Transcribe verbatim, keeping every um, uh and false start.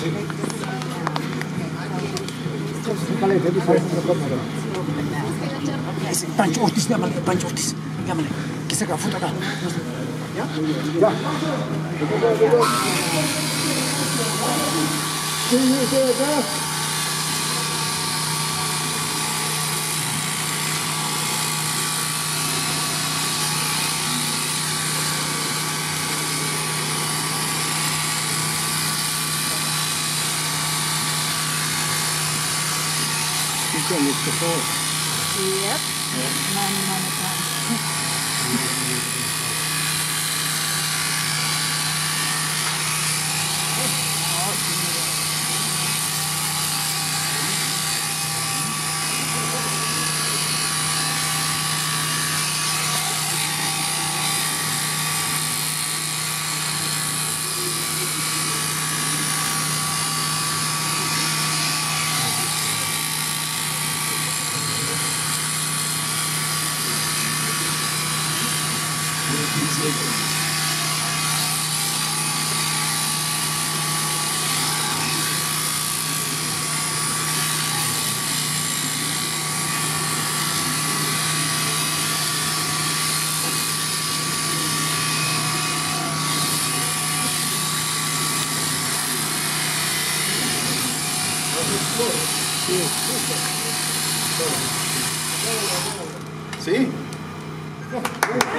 Pancho Ortiz, llámale, Pancho Ortiz, llámale, que saca foto acá. ¿Ya? Ya. Sí, sí, estoy acá. Yep. Money, money, money. Sí.